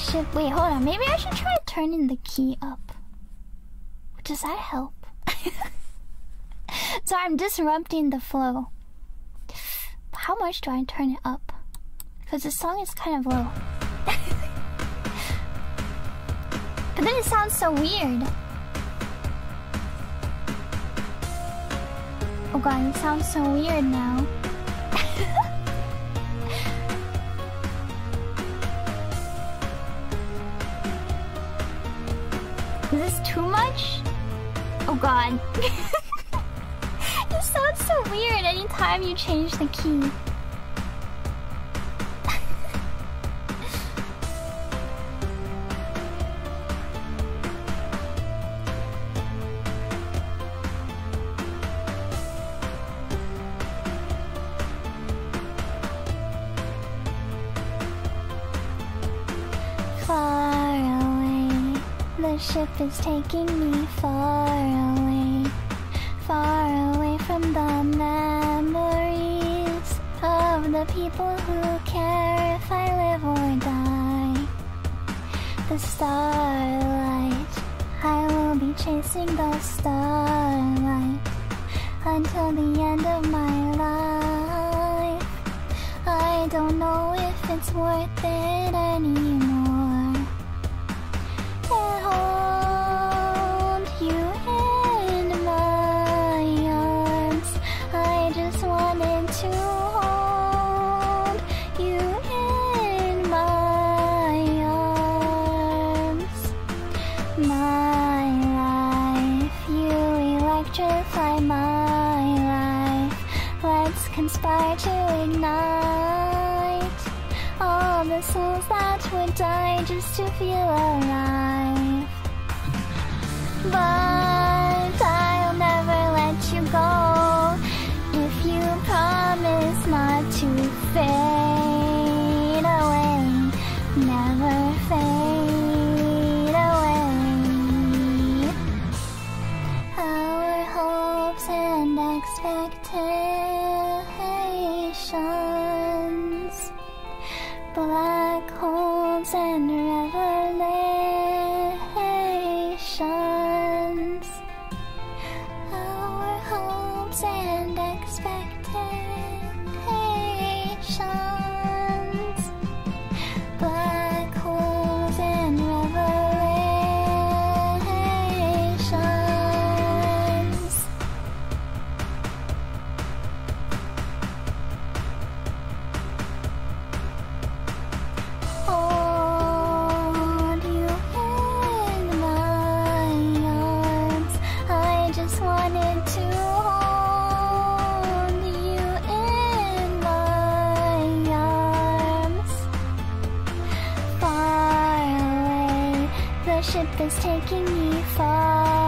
ship. Wait, hold on. Maybe I should try turning the key up. Does that help? So I'm disrupting the flow. How much do I turn it up? Because the song is kind of low. But then it sounds so weird. Oh god, it sounds so weird now. Is this too much? Oh god. It sounds so weird anytime you change the key. Far away, the ship is taking me far away from the memories of the people who care if I live or die. The starlight, I will be chasing the starlight until the end of my life. I don't know if it's worth it anymore. Can't hold you in my arms. I just wanted to hold you in my arms. My life, you electrify my life. Let's conspire to ignite all the souls that would die just to feel alive. But I'll never let you go if you promise not to fade away. Never fade away. Our hopes and expectations, black holes and revelations. Our hopes and expectations, black holes and revelations. Hold you in my arms. I just wanted to hold you in my arms. Far away, the ship is taking me far